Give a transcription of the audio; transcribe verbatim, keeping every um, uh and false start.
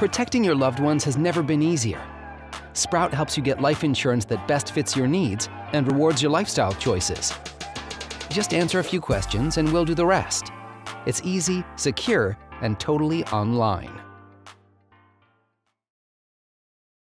Protecting your loved ones has never been easier. Sproutt helps you get life insurance that best fits your needs and rewards your lifestyle choices. Just answer a few questions and we'll do the rest. It's easy, secure, and totally online.